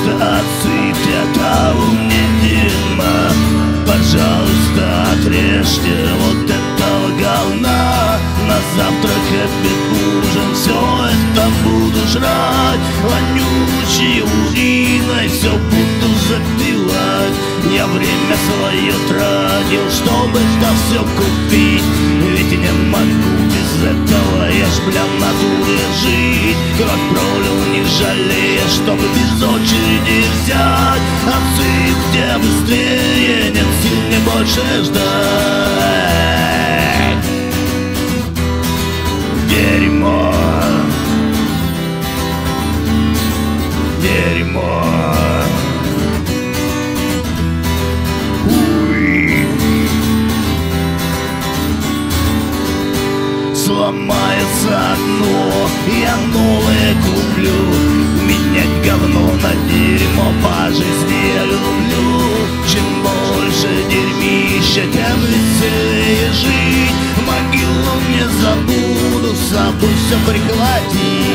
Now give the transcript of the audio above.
же отсыпьте того мне дерьма. Пожалуйста, отрежьте вот этого говна. На завтрак, обед, ужин, все это буду жрать. Вонючей уриной все буду запивать. Я время свое тратил, чтобы это все купить. Ведь не могу без этого, я ж бля в натуре жить. Кровь пролил, не жалея, чтобы без очереди взять. Отсыпьте быстрее, нет сил мне больше ждать. Дерьмо, дерьмо. Сломается одно, я новое куплю. Менять говно на дерьмо по жизни я люблю. Чем больше дерьмища, тем веселее жить. Могилу не забуду, с собой все прихватить.